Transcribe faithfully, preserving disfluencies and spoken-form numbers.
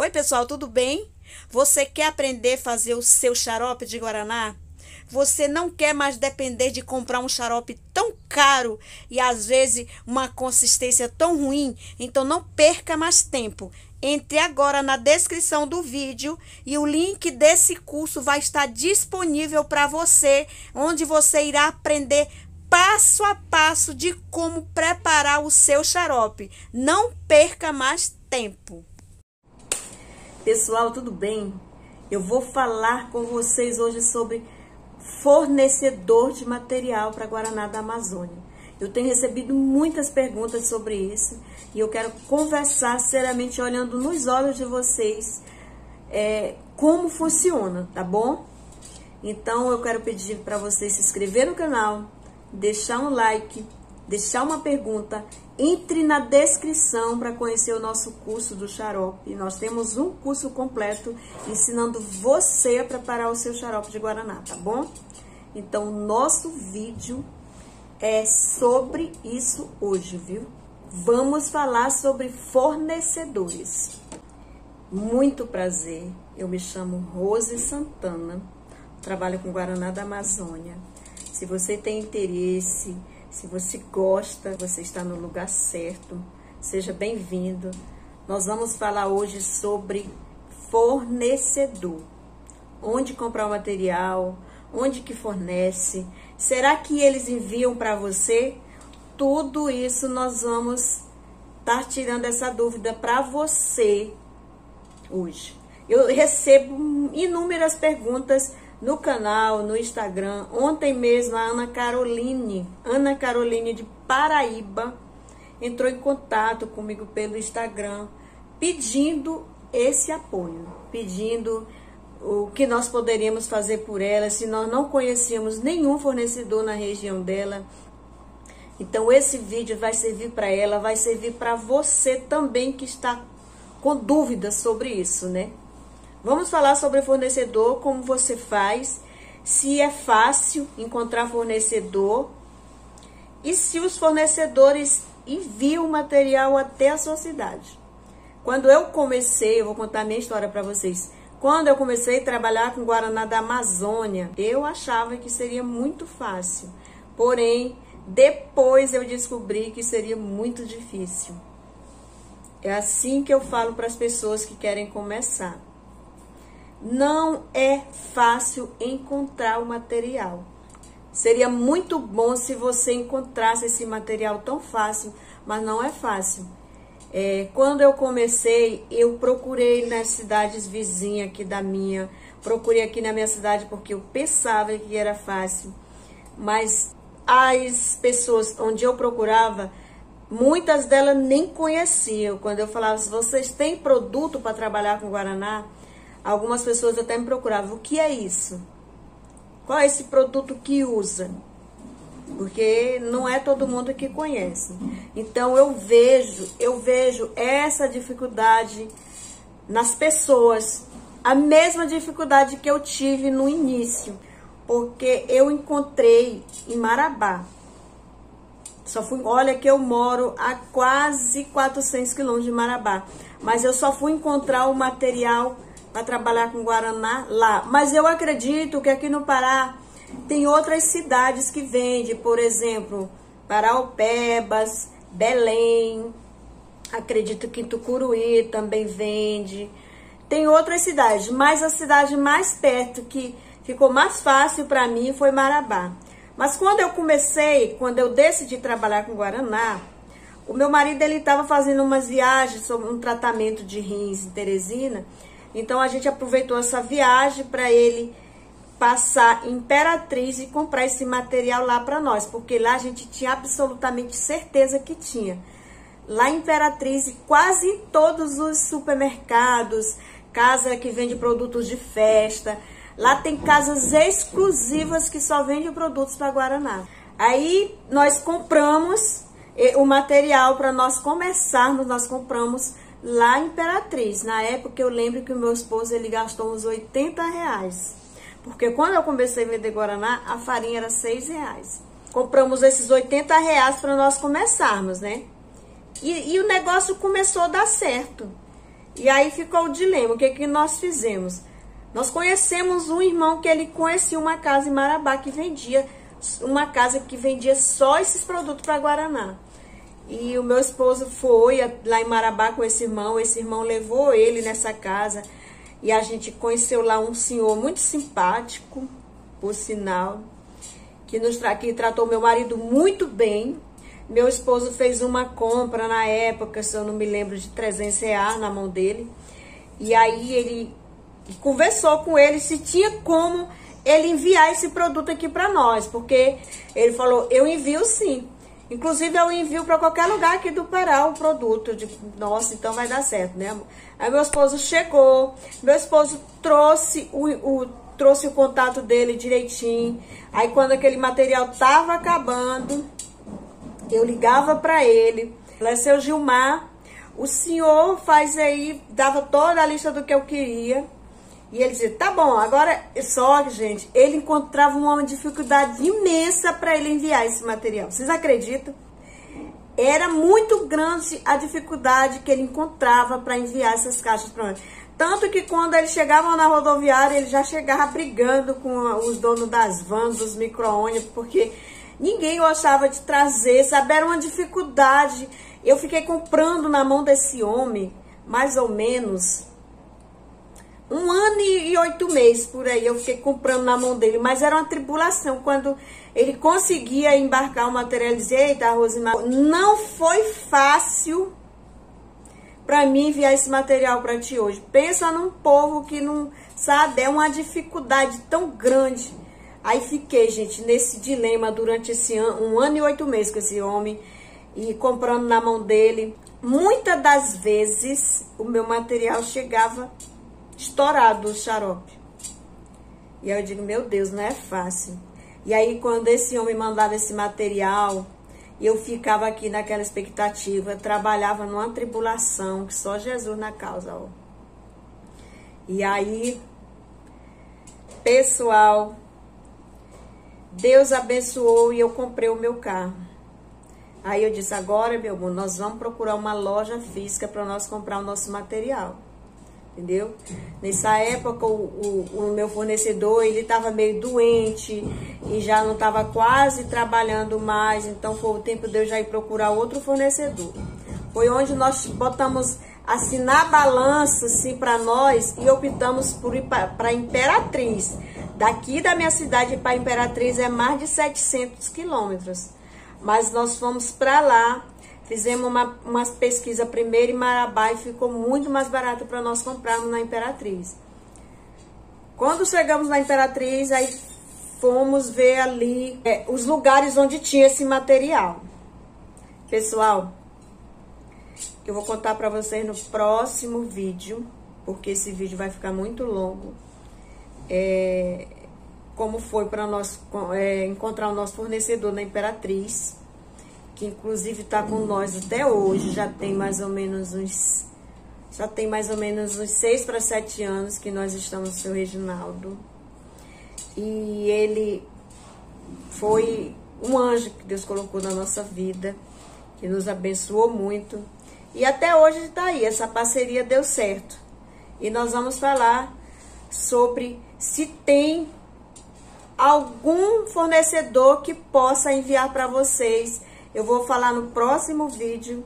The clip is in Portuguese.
Oi, pessoal, tudo bem? Você quer aprender a fazer o seu xarope de guaraná? Você não quer mais depender de comprar um xarope tão caro e às vezes uma consistência tão ruim? Então não perca mais tempo. Entre agora na descrição do vídeo e o link desse curso vai estar disponível para você, onde você irá aprender passo a passo de como preparar o seu xarope. Não perca mais tempo. Pessoal, tudo bem? Eu vou falar com vocês hoje sobre fornecedor de material para Guaraná da Amazônia. Eu tenho recebido muitas perguntas sobre isso e eu quero conversar seriamente, olhando nos olhos de vocês, é, como funciona, tá bom? Então eu quero pedir para vocês se inscrever no canal, deixar um like, deixar uma pergunta. Entre na descrição para conhecer o nosso curso do xarope. Nós temos um curso completo ensinando você a preparar o seu xarope de guaraná, tá bom? Então, nosso vídeo é sobre isso hoje, viu? Vamos falar sobre fornecedores. Muito prazer, eu me chamo Rose Santana, trabalho com Guaraná da Amazônia. Se você tem interesse, se você gosta, você está no lugar certo, seja bem-vindo. Nós vamos falar hoje sobre fornecedor. Onde comprar o material, onde que fornece, será que eles enviam para você? Tudo isso nós vamos estar tirando essa dúvida para você hoje. Eu recebo inúmeras perguntas no canal, no Instagram. Ontem mesmo a Ana Caroline, Ana Caroline de Paraíba, entrou em contato comigo pelo Instagram, pedindo esse apoio, pedindo o que nós poderíamos fazer por ela, se nós não conhecíamos nenhum fornecedor na região dela. Então esse vídeo vai servir para ela, vai servir para você também que está com dúvidas sobre isso, né? Vamos falar sobre fornecedor, como você faz, se é fácil encontrar fornecedor e se os fornecedores enviam o material até a sua cidade. Quando eu comecei, eu vou contar a minha história para vocês. Quando eu comecei a trabalhar com Guaraná da Amazônia, eu achava que seria muito fácil. Porém, depois eu descobri que seria muito difícil. É assim que eu falo para as pessoas que querem começar. Não é fácil encontrar o material. Seria muito bom se você encontrasse esse material tão fácil, mas não é fácil. É, quando eu comecei, eu procurei nas cidades vizinhas aqui da minha, procurei aqui na minha cidade porque eu pensava que era fácil, mas as pessoas onde eu procurava, muitas delas nem conheciam. Quando eu falava, se vocês têm produto para trabalhar com Guaraná, algumas pessoas até me procuravam, o que é isso? Qual é esse produto que usa? Porque não é todo mundo que conhece. Então eu vejo, eu vejo essa dificuldade nas pessoas, a mesma dificuldade que eu tive no início, porque eu encontrei em Marabá. Só fui, olha que eu moro a quase quatrocentos quilômetros de Marabá, mas eu só fui encontrar o material para trabalhar com Guaraná lá. Mas eu acredito que aqui no Pará tem outras cidades que vendem, por exemplo, Paraupebas, Belém, acredito que Tucuruí também vende. Tem outras cidades, mas a cidade mais perto que ficou mais fácil para mim foi Marabá. Mas quando eu comecei, quando eu decidi trabalhar com Guaraná, o meu marido ele estava fazendo umas viagens sobre um tratamento de rins em Teresina. Então a gente aproveitou essa viagem para ele passar em Imperatriz e comprar esse material lá para nós, porque lá a gente tinha absolutamente certeza que tinha. Lá em Imperatriz, quase todos os supermercados, casa que vende produtos de festa, lá tem casas exclusivas que só vendem produtos para Guaraná. Aí nós compramos o material para nós começarmos, nós compramos lá em Imperatriz. Na época eu lembro que o meu esposo ele gastou uns oitenta reais. Porque quando eu comecei a vender Guaraná, a farinha era seis reais. Compramos esses oitenta reais para nós começarmos, né? E, e o negócio começou a dar certo. E aí ficou o dilema, o que que nós fizemos? Nós conhecemos um irmão que ele conhecia uma casa em Marabá que vendia, uma casa que vendia só esses produtos para Guaraná. E o meu esposo foi lá em Marabá com esse irmão, esse irmão levou ele nessa casa e a gente conheceu lá um senhor muito simpático, por sinal, que, nos tra que tratou meu marido muito bem. Meu esposo fez uma compra na época, se eu não me lembro, de trezentos reais na mão dele. E aí ele conversou com ele se tinha como ele enviar esse produto aqui para nós. Porque ele falou, eu envio sim. Inclusive eu envio para qualquer lugar aqui do Pará o produto. Eu digo, nossa, então vai dar certo, né, amor? Aí meu esposo chegou, meu esposo trouxe o, o, trouxe o contato dele direitinho. Aí quando aquele material tava acabando, eu ligava para ele, falei, seu Gilmar, o senhor faz aí, dava toda a lista do que eu queria. E ele dizia, tá bom, agora, só, gente, ele encontrava uma dificuldade imensa para ele enviar esse material. Vocês acreditam? Era muito grande a dificuldade que ele encontrava para enviar essas caixas para nós. Tanto que quando ele chegava na rodoviária, ele já chegava brigando com os donos das vans, dos micro-ônibus, porque ninguém gostava de trazer, sabe? Era uma dificuldade. Eu fiquei comprando na mão desse homem, mais ou menos, um ano e oito meses por aí. Eu fiquei comprando na mão dele, mas era uma tribulação. Quando ele conseguia embarcar o material, ele dizia, eita, Rosimar, não foi fácil para mim enviar esse material para ti hoje. Pensa num povo que não sabe, é uma dificuldade tão grande. Aí fiquei, gente, nesse dilema durante esse ano, um ano e oito meses com esse homem, e comprando na mão dele. Muitas das vezes, o meu material chegava estourado, o xarope. E aí eu digo, meu Deus, não é fácil. E aí, quando esse homem mandava esse material, eu ficava aqui naquela expectativa, trabalhava numa tribulação, que só Jesus na causa, ó. E aí, pessoal, Deus abençoou e eu comprei o meu carro. Aí eu disse, agora, meu amor, nós vamos procurar uma loja física para nós comprar o nosso material. Entendeu? Nessa época, o, o, o meu fornecedor, ele estava meio doente e já não estava quase trabalhando mais. Então, foi o tempo de eu já ir procurar outro fornecedor. Foi onde nós botamos assim na balança, assim, para nós, e optamos por ir para Imperatriz. Daqui da minha cidade para Imperatriz é mais de setecentos quilômetros. Mas nós fomos para lá, fizemos uma, umas pesquisas primeiro em Marabá e ficou muito mais barato para nós comprarmos na Imperatriz. Quando chegamos na Imperatriz, aí fomos ver ali é, os lugares onde tinha esse material. Pessoal, eu vou contar para vocês no próximo vídeo, porque esse vídeo vai ficar muito longo. É, como foi para nós é, encontrar o nosso fornecedor na Imperatriz, que inclusive está com nós até hoje, já tem mais ou menos uns, já tem mais ou menos uns seis para sete anos que nós estamos com o seu Reginaldo. E ele foi um anjo que Deus colocou na nossa vida, que nos abençoou muito. E até hoje está aí, essa parceria deu certo. E nós vamos falar sobre se tem algum fornecedor que possa enviar para vocês. Eu vou falar no próximo vídeo